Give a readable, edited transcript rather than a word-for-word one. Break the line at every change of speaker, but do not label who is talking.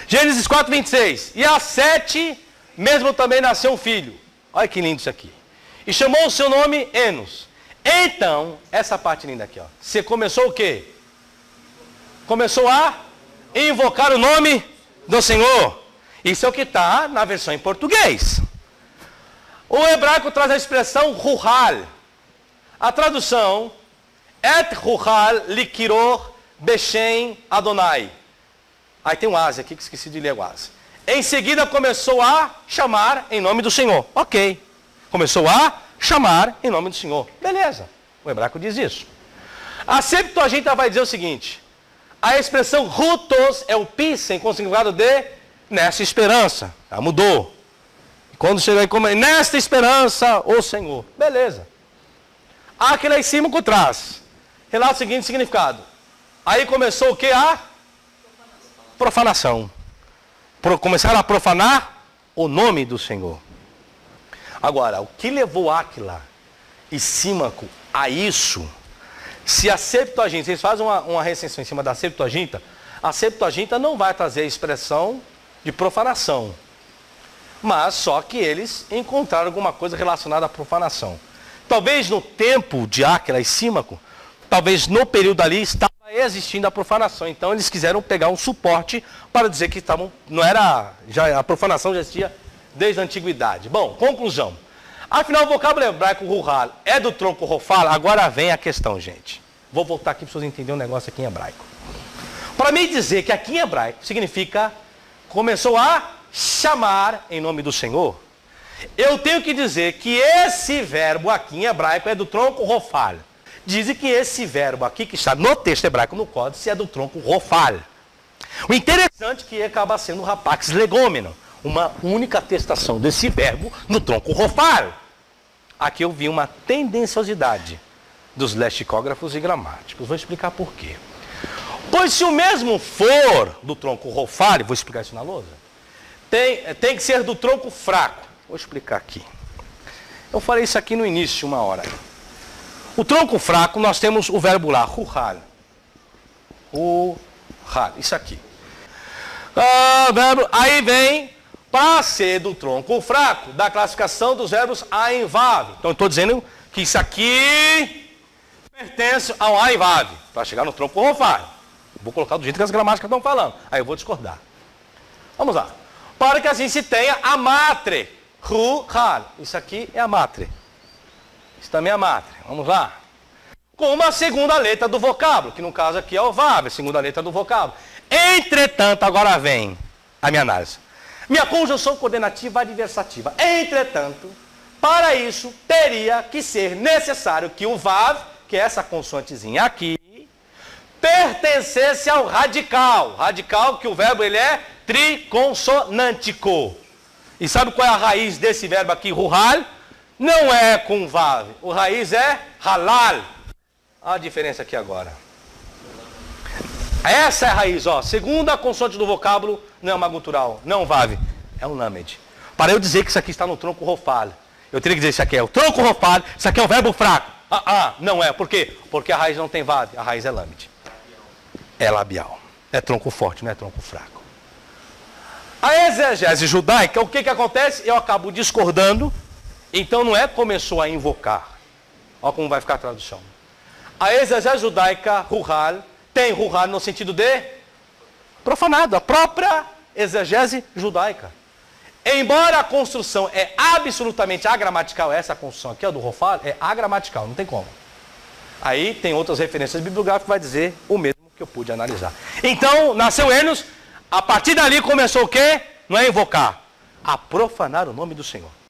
Gênesis 4, 26. E a Sete mesmo também nasceu um filho. Olha que lindo isso aqui. E chamou o seu nome Enos. Então, essa parte linda aqui, ó. Você começou o quê? Começou a invocar o nome do Senhor. Isso é o que está na versão em português. O hebraico traz a expressão ruhal. A tradução, et ruhal likiror beshem Adonai. Aí tem um ase aqui que esqueci de ler o ase. Em seguida começou a chamar em nome do Senhor. Ok. Começou a chamar em nome do Senhor. Beleza. O hebraico diz isso. A Septuaginta vai dizer o seguinte. A expressão rutos é o pisem com o significado de nessa esperança. Já mudou. Quando chega aí como nesta esperança, o Senhor. Beleza. Aqui lá em cima que traz. Relata o seguinte significado. Aí começou o que? A profanação. Começaram a profanar o nome do Senhor. Agora, o que levou Áquila e Símaco a isso? Se a Septuaginta, vocês fazem uma recensão em cima da Septuaginta, a Septuaginta não vai trazer a expressão de profanação. Mas só que eles encontraram alguma coisa relacionada à profanação. Talvez no tempo de Áquila e Símaco, talvez no período ali estava existindo a profanação. Então eles quiseram pegar um suporte para dizer que estavam, não era, já, a profanação já existia desde a antiguidade. Bom, conclusão. Afinal, o vocábulo hebraico ruhal é do tronco rofal? Agora vem a questão, gente. Vou voltar aqui para vocês entenderem um negócio aqui em hebraico. Para mim dizer que aqui em hebraico significa começou a chamar em nome do Senhor, eu tenho que dizer que esse verbo aqui em hebraico é do tronco rofal. Dizem que esse verbo aqui, que está no texto hebraico, no códice, é do tronco rofal. O interessante é que acaba sendo o rapax legômeno, uma única atestação desse verbo no tronco rofal. Aqui eu vi uma tendenciosidade dos lexicógrafos e gramáticos. Vou explicar por quê. Pois se o mesmo for do tronco rofal, vou explicar isso na lousa, tem que ser do tronco fraco. Vou explicar aqui. Eu falei isso aqui no início, uma hora. O tronco fraco, nós temos o verbo lá, ruhal. Ruhal, isso aqui. Aí vem, para ser do tronco fraco, da classificação dos verbos ain vav. Então eu estou dizendo que isso aqui pertence ao ain vav, para chegar no tronco rofal. Vou colocar do jeito que as gramáticas estão falando. Aí eu vou discordar. Vamos lá. Para que assim se tenha a matre. Ruhal. Isso aqui é a matre. Isso também é a matre. Vamos lá. Com uma segunda letra do vocábulo, que no caso aqui é o vav, a segunda letra do vocábulo. Entretanto, agora vem a minha análise. Minha conjunção coordenativa adversativa. Entretanto, para isso, teria que ser necessário que o vav, que é essa consoantezinha aqui, pertencesse ao radical. Radical que o verbo ele é triconsonântico. E sabe qual é a raiz desse verbo aqui, ruhal? Não é com vav. O raiz é halal. Olha a diferença aqui agora. Essa é a raiz, ó. Segunda consoante do vocábulo, não é uma gutural, não é um vav, é um lamed. Para eu dizer que isso aqui está no tronco rofal, eu teria que dizer que isso aqui é o tronco rofal, isso aqui é o verbo fraco. Não é. Por quê? Porque a raiz não tem vav, a raiz é lamed. É labial. É tronco forte, não é tronco fraco. A exegese judaica, o que acontece? Eu acabo discordando, então não é começou a invocar. Olha como vai ficar a tradução. A exegese judaica, ruhal, tem ruhal no sentido de profanado, a própria exegese judaica. Embora a construção é absolutamente agramatical, essa construção aqui, ó, do rofal, é agramatical, não tem como. Aí tem outras referências bibliográficas que vai dizer o mesmo que eu pude analisar. Então, nasceu Enos, a partir dali começou o quê? Não é invocar, a profanar o nome do Senhor.